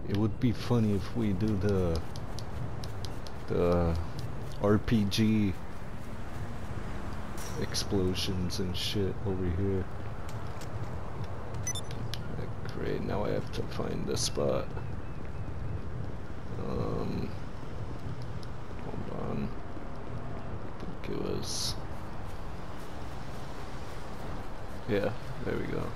It would be funny if we do the RPG explosions and shit over here. Great, now I have to find the spot. Hold on. I think it was... Yeah, there we go.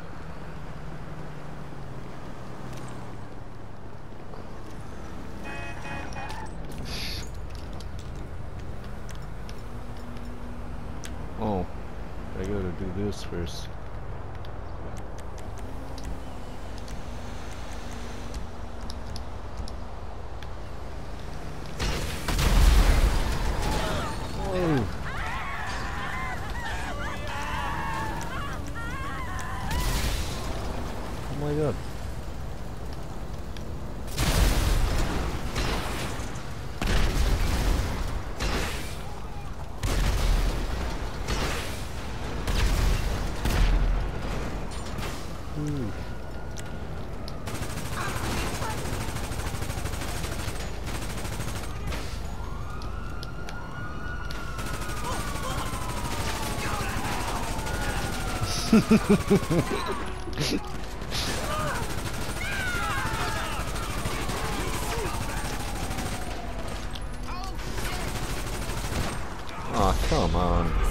Oh, I gotta do this first. Oh. Oh my god. Ooh. Aw, come on.